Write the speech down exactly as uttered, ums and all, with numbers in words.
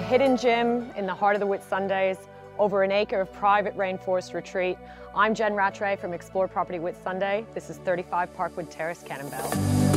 hidden gem in the heart of the Whitsundays, over an acre of private rainforest retreat. I'm Jen Rattray from Explore Property Whitsunday. This is thirty-five Parkwood Terrace, Cannonbell.